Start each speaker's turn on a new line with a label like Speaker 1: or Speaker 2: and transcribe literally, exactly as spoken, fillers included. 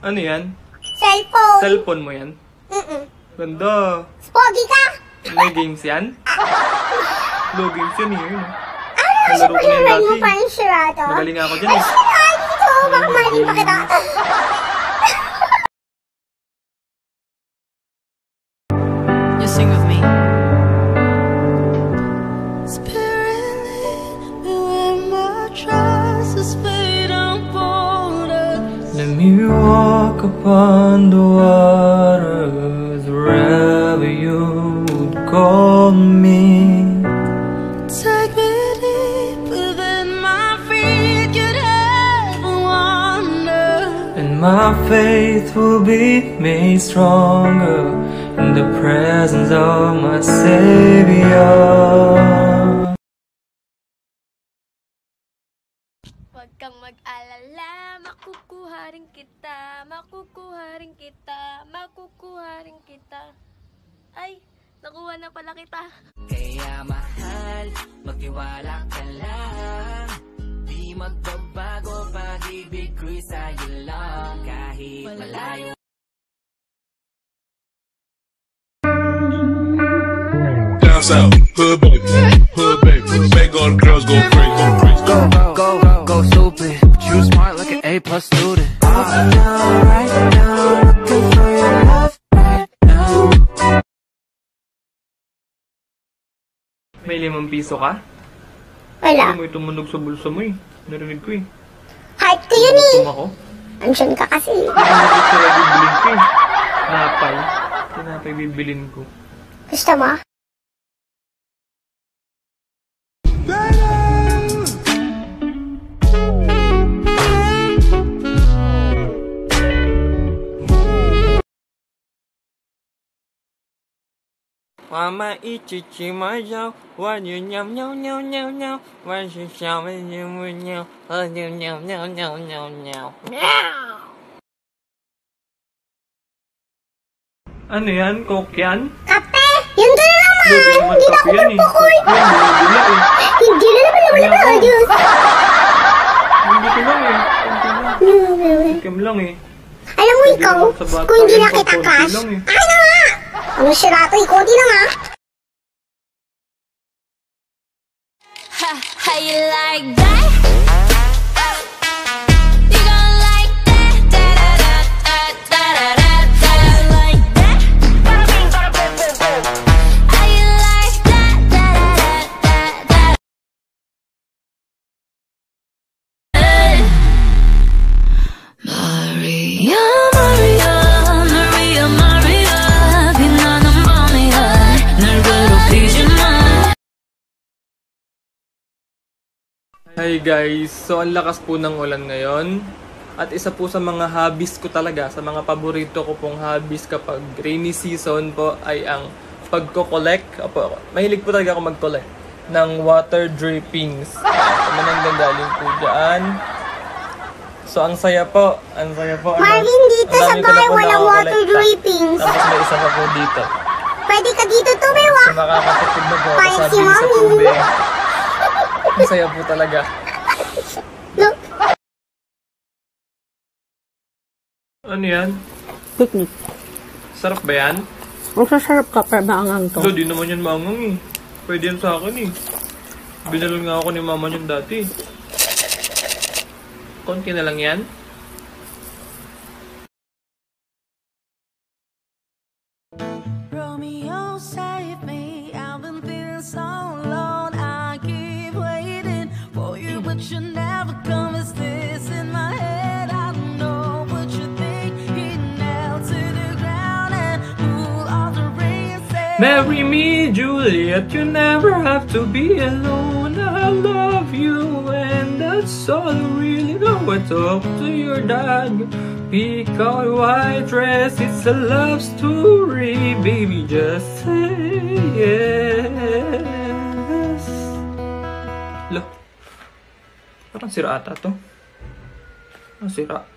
Speaker 1: Ano yan?
Speaker 2: Cellphone.
Speaker 1: Cellphone mo yan?
Speaker 2: Mm-mm.
Speaker 1: Ganda.
Speaker 2: Pogi ka?
Speaker 1: May games yan? Low games yun eh. Yun.
Speaker 2: Ano na siya pala mo parang sirado?
Speaker 1: Magaling ako dyan
Speaker 2: Ay,
Speaker 1: eh.
Speaker 2: sirado dito. Baka mali pa kita.
Speaker 3: Just sing with me.
Speaker 1: Let me walk upon the waters wherever you would call me.
Speaker 3: Take me deeper than my feet could ever wander.
Speaker 1: And my faith will be made stronger in the presence of my Savior.
Speaker 4: Huwag kang mag-alala, makukuha rin kita, makukuha rin kita, makukuha rin kita. Ay, nakuha na pala kita.
Speaker 5: Kaya mahal, magtiwala ka lang. Di magbabago, pag-ibig ko'y sa'yo lang. Kahit malayo.
Speaker 6: Down south, hood baby, hood baby. Make all the girls go crazy, go crazy.
Speaker 5: Go, go, go, go stupid. But you smart like an A plus student. Right now, right now, looking for your love right now.
Speaker 1: May limang piso ka?
Speaker 2: Wala.
Speaker 1: May tumunog sa bulsa mo eh. Narinig ko eh.
Speaker 2: Heart ko yun eh.
Speaker 1: Tum ako.
Speaker 2: Ansyon ka kasi.
Speaker 1: Narinig ko sila bibilin ko eh. Napay. Tinapay bibilin ko.
Speaker 2: Gusto mo?
Speaker 1: Mama ichichi mayo, when you nyam nyam nyam nyam nyam, when you shout when you nyam, when you nyam nyam nyam nyam nyam. Ano yan? Coke yan?
Speaker 2: Kape! Yun doon naman!
Speaker 1: Hindi naman
Speaker 2: Hindi na ako
Speaker 1: kape yan eh.
Speaker 2: magpukoy!
Speaker 1: Yan, binibila eh.
Speaker 2: Hindi na naman wala
Speaker 1: Ano
Speaker 2: ka,
Speaker 1: ako?
Speaker 2: Diyos!
Speaker 1: Hindi ko lang eh. Konti lang. Kim lang eh.
Speaker 2: Alam mo
Speaker 1: Hindi
Speaker 2: ikaw,
Speaker 1: naman sa bata
Speaker 2: kung hindi
Speaker 1: yun,
Speaker 2: na kita
Speaker 1: konti
Speaker 2: cash,
Speaker 1: lang eh.
Speaker 2: ay na nga! Ano sila to? Ikaw di na nga!
Speaker 4: Ha, how you like that? You gon' like that? Da da da da da da da. Like that? How you like that? Da da da da da. Maria, Maria, Maria, Maria, 빛나는 밤이야. 날 괴롭히지 마.
Speaker 1: Hi guys! So, ang lakas po ng ulan ngayon. At isa po sa mga hobbies ko talaga, sa mga paborito ko pong hobbies kapag rainy season po, ay ang pagko-collect. Opo, mahilig po talaga ako mag-collect ng water drippings. Ano nang gagaling po dyan. So, ang saya po. Ang saya po. Ano?
Speaker 2: Marvin, dito
Speaker 1: Ang
Speaker 2: sa
Speaker 1: dami ko na
Speaker 2: bahay
Speaker 1: po
Speaker 2: walang
Speaker 1: nakakolekta.
Speaker 2: water drippings.
Speaker 1: Tapos may isa pa po dito.
Speaker 2: Pwede ka dito tumiwa.
Speaker 1: So, makakatipid na po ako
Speaker 2: Parang
Speaker 1: sa
Speaker 2: si
Speaker 1: bilis sa
Speaker 2: Mami.
Speaker 1: tubig. Ang saya po talaga.
Speaker 2: Look,
Speaker 1: Ano yan?
Speaker 7: Picnic.
Speaker 1: Sarap ba yan?
Speaker 7: Masasarap ka pero maangang to.
Speaker 1: So, di naman yan maangang eh. Pwede yan sa akin eh. Binalon nga ako ni mama niyan dati. Konti na lang yan.
Speaker 3: Romeo, save me. I've been feeling so alone. I keep waiting for you, but you never come. Is this in my head? I don't know what you think. He nailed to the ground and pulled off the ring and said,
Speaker 1: Marry me, Juliet. You never have to be alone. I love you, and that's all I really know. I talk to your dad. Pick out white dress. It's a love story, baby. Just say yes. Lo, parang sira ata to. Ang sira.